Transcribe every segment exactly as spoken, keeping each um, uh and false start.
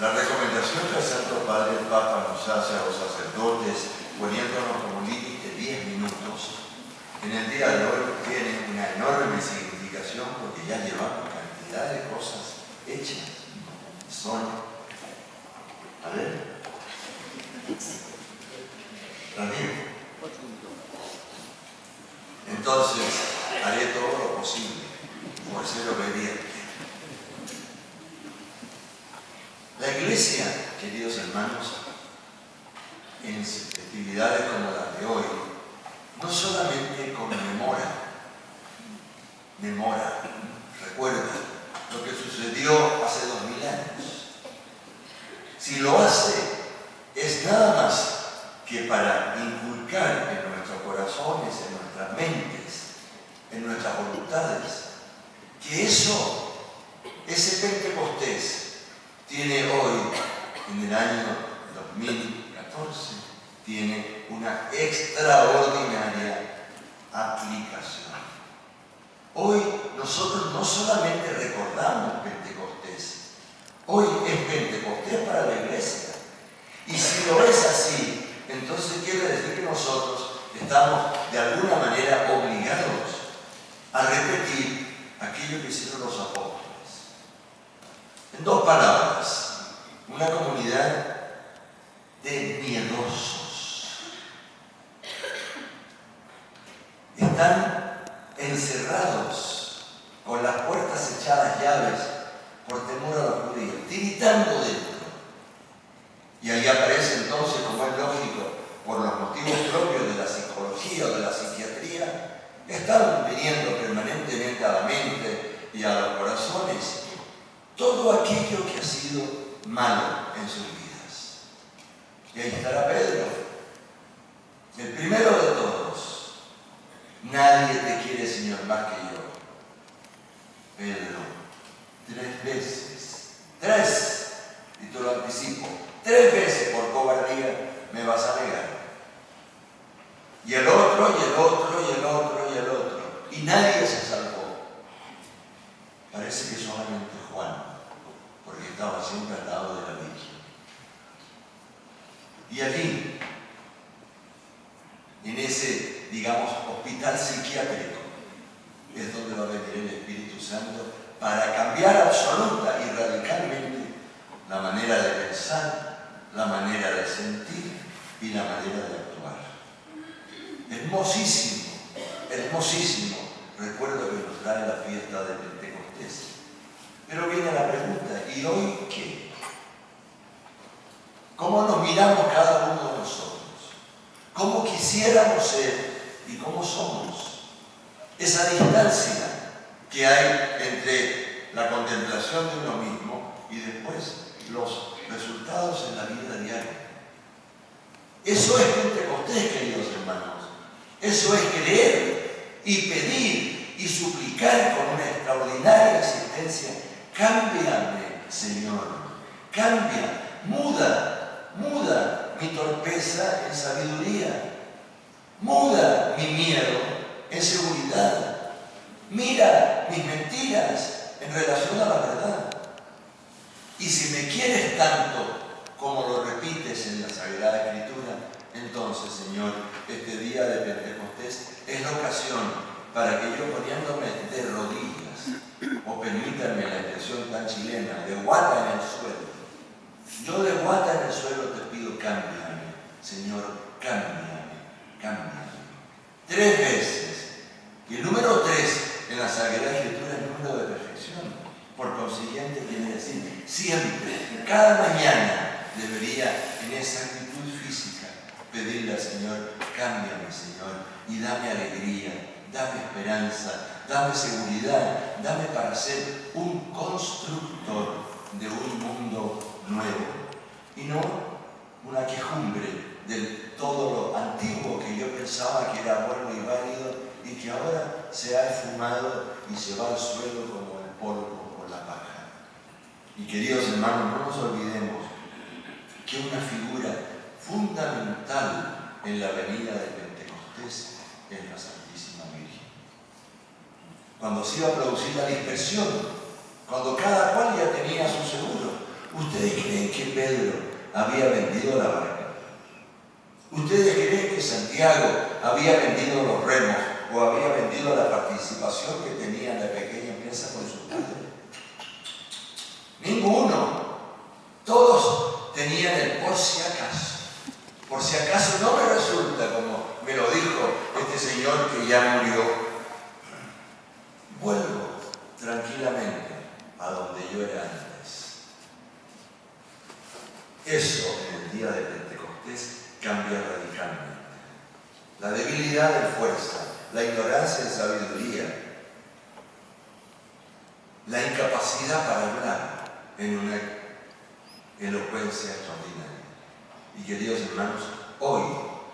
La recomendación que el Santo Padre, el Papa, nos hace a los sacerdotes, poniéndonos como límite diez minutos, en el día de hoy tiene una enorme significación porque ya llevamos cantidad de cosas hechas. Son, a ver, Ramiro. Entonces, haré todo lo posible por ser obediente. La Iglesia, queridos hermanos, en festividades como las de hoy, no solamente conmemora, memora, recuerda lo que sucedió hace dos mil años. Si lo hace, es nada más que para inculcar en nuestros corazones, en nuestras mentes, en nuestras voluntades, que eso, ese Pentecostés, tiene hoy, en el año dos mil catorce, tiene una extraordinaria aplicación. Hoy nosotros no solamente recordamos Pentecostés, hoy es Pentecostés para la Iglesia. Y si lo es así, entonces quiere decir que nosotros estamos de alguna manera obligados a repetir aquello que hicieron los apóstoles. En dos palabras, una comunidad de miedosos. Están encerrados con las puertas echadas llaves por temor a los judíos, tiritando dentro. Y ahí aparece entonces, como es lógico, por los motivos propios de la psicología o de la psiquiatría, están viniendo permanentemente a la mente y a los corazones todo aquello que ha sido malo en sus vidas. Y ahí estará Pedro, el primero de todos. Nadie te quiere, Señor, más que yo. Pedro, tres veces, tres, y te lo anticipo, tres veces por cobardía me vas a negar. Y el otro, y el otro, y el otro, y el otro. Y nadie se salvó. Parece que solamente Juan, porque estaba siempre al lado de la Virgen. Y allí, en ese, digamos, hospital psiquiátrico, es donde va a venir el Espíritu Santo para cambiar absoluta y radicalmente la manera de pensar, la manera de sentir y la manera de actuar. Hermosísimo, hermosísimo recuerdo que nos trae la fiesta de Pentecostés. Pero viene la pregunta, ¿y hoy qué? ¿Cómo nos miramos cada uno de nosotros? ¿Cómo quisiéramos ser y cómo somos? Esa distancia que hay entre la contemplación de uno mismo y después los resultados en la vida diaria. Eso es Pentecostés, queridos hermanos. Eso es creer y pedir y suplicar con una extraordinaria existencia. Cámbiame, Señor, cambia, muda, muda mi torpeza en sabiduría, muda mi miedo en seguridad, mira mis mentiras en relación a la verdad. Y si me quieres tanto como lo repites en la Sagrada Escritura, entonces, Señor, este día de Pentecostés es la ocasión para que yo, poniéndome de rodillas, o permítanme la expresión tan chilena, de guata en el suelo, yo de guata en el suelo te pido, cámbiame, Señor, cámbiame, cámbiame. Tres veces. Y el número tres en la Sagrada Escritura es el número de perfección. Por consiguiente, quiere decir, siempre, cada mañana, debería, en esa actitud física, pedirle al Señor, cámbiame, Señor, y dame alegría, dame esperanza, dame seguridad, dame para ser un constructor de un mundo nuevo y no una quejumbre de todo lo antiguo que yo pensaba que era bueno y válido y que ahora se ha esfumado y se va al suelo como el polvo o la paja. Y queridos hermanos, no nos olvidemos que una figura fundamental en la venida de Pentecostés es la Santísima Virgen. Cuando se iba a producir la dispersión, cuando cada cual ya tenía su seguro, ¿ustedes creen que que Pedro había vendido la barca? ¿Ustedes creen que Santiago había vendido los remos o había vendido la participación que tenía en la pequeña empresa con su padre? Ninguno. Todos tenían el por si acaso. Por si acaso no me resulta, como me lo dijo este señor que ya murió, vuelvo tranquilamente a donde yo era antes. Eso en el día de Pentecostés cambia radicalmente. La debilidad en fuerza, la ignorancia en sabiduría, la incapacidad para hablar en una elocuencia extraordinaria. Y queridos hermanos, hoy,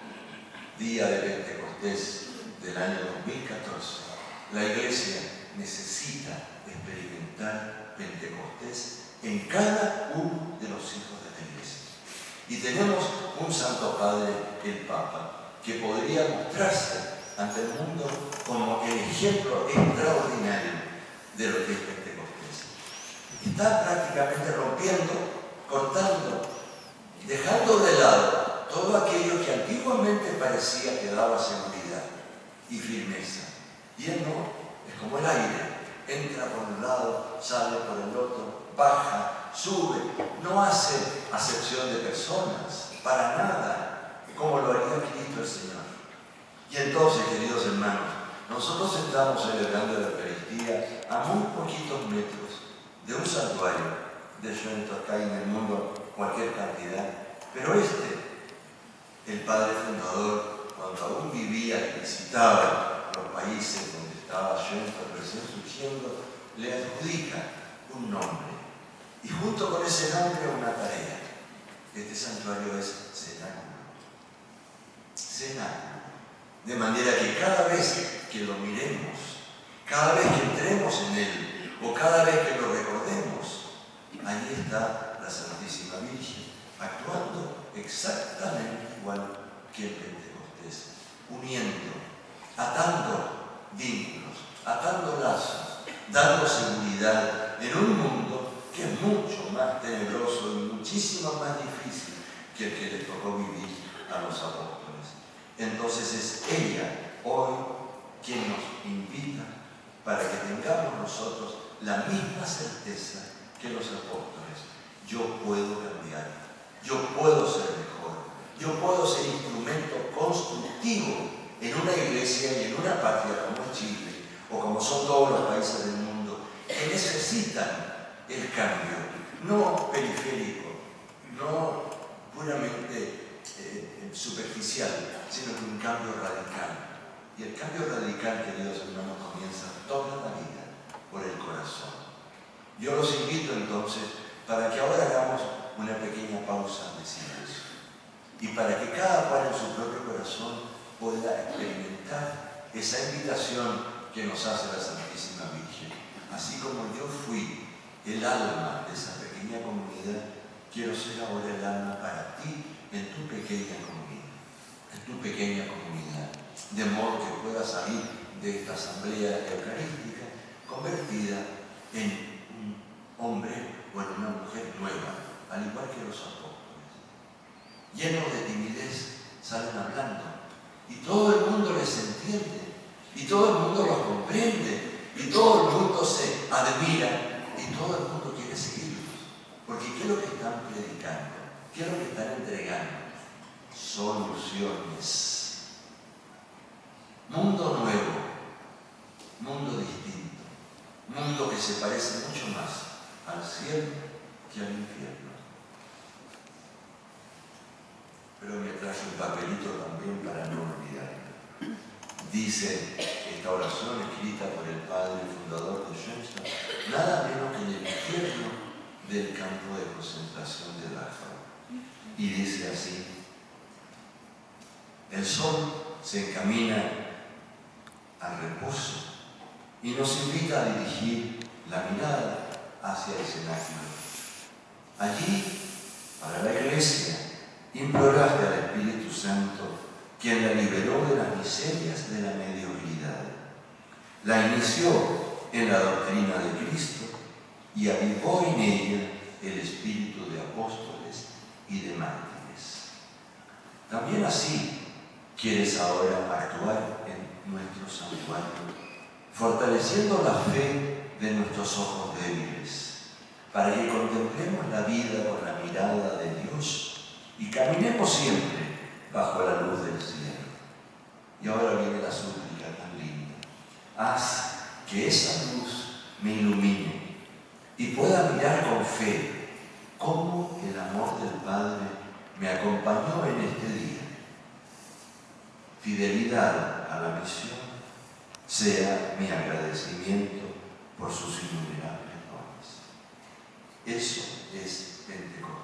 día de Pentecostés del año dos mil catorce, la Iglesia necesita experimentar Pentecostés en cada uno de los hijos de la Iglesia. Y tenemos un Santo Padre, el Papa, que podría mostrarse ante el mundo como el ejemplo extraordinario de lo que es Pentecostés. Está prácticamente rompiendo, cortando, dejando de lado todo aquello que antiguamente parecía que daba seguridad y firmeza. Y él no, es como el aire, entra por un lado, sale por el otro, baja, sube, no hace acepción de personas, para nada, como lo haría Cristo el Señor. Y entonces, queridos hermanos, nosotros estamos celebrando la Eucaristía a muy poquitos metros de un santuario de Schöntorf, que hay en el mundo cualquier cantidad, pero este, el Padre Fundador, cuando aún vivía y visitaba los países donde estaba Schöntorf recién surgiendo, le adjudica un nombre, y junto con ese nombre una tarea. Este santuario es cenáculo. Cenáculo. De manera que cada vez que lo miremos, cada vez que entremos en él, o cada vez que lo recordemos, ahí está la Santísima Virgen, actuando exactamente igual que el Pentecostés, uniendo, atando vínculos, atando lazos, dando seguridad en un mundo que es mucho más tenebroso y muchísimo más difícil que el que les tocó vivir a los apóstoles. Entonces es ella hoy quien nos invita para que tengamos nosotros la misma certeza que los apóstoles. Yo puedo cambiar, yo puedo ser mejor, yo puedo ser instrumento constructivo en una iglesia y en una patria como Chile, o como son todos los países del mundo, que necesitan el cambio, no periférico, no puramente eh, superficial, sino que un cambio radical. Y el cambio radical, queridos hermanos, comienza toda la vida por el corazón. Yo los invito entonces para que ahora hagamos una pequeña pausa de silencio y para que cada cual en su propio corazón pueda experimentar esa invitación que nos hace la Santísima Virgen. Así como yo fui el alma de esa pequeña comunidad, quiero ser ahora el alma para ti en tu pequeña comunidad, en tu pequeña comunidad, de modo que puedas salir de esta asamblea eucarística convertida en un hombre o en una mujer nueva, al igual que los apóstoles. Llenos de timidez, salen hablando y todo el mundo les entiende y todo el mundo los comprende y todo el mundo se admira y todo el mundo quiere seguirlos, porque ¿qué es lo que están predicando? ¿Qué es lo que están entregando? Soluciones. Mundo nuevo, mundo distinto, mundo que se parece mucho más al cielo que al infierno. Pero me traje un papelito también para no olvidar. Dice esta oración escrita por el Padre fundador de Schoenstatt, nada menos que en el infierno del campo de concentración de Dachau. Y dice así: el sol se encamina al reposo y nos invita a dirigir la mirada hacia el cenáculo. Allí, para la Iglesia, imploraste al Espíritu Santo, quien la liberó de las miserias de la mediocridad, la inició en la doctrina de Cristo y avivó en ella el espíritu de apóstoles y de mártires. También así quieres ahora actuar en nuestro santuario, fortaleciendo la fe de nuestros ojos débiles, para que contemplemos la vida con la mirada de Dios y caminemos siempre bajo la luz del cielo. Y ahora viene la súplica tan linda. Haz que esa luz me ilumine y pueda mirar con fe cómo el amor del Padre me acompañó en este día. Fidelidad a la misión sea mi agradecimiento por sus innumerables dones. Eso es Pentecostés.